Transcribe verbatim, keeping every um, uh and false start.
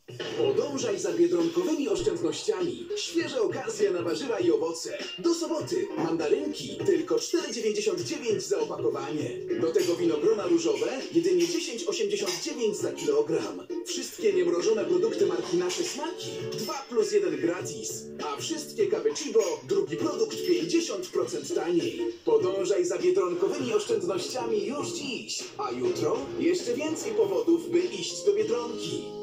Podążaj za biedronkowymi oszczędnościami. Świeże okazje na warzywa i owoce. Do soboty mandarynki tylko cztery dziewięćdziesiąt dziewięć za opakowanie. Do tego winogrona różowe jedynie dziesięć osiemdziesiąt dziewięć za kilogram. Wszystkie niemrożone produkty marki Nasze Smaki dwa plus jeden gratis. A wszystkie kawy Chibo drugi produkt pięćdziesiąt procent taniej. Podążaj za biedronkowymi oszczędnościami już dziś. A jutro jeszcze więcej powodów, by iść do Biedronki.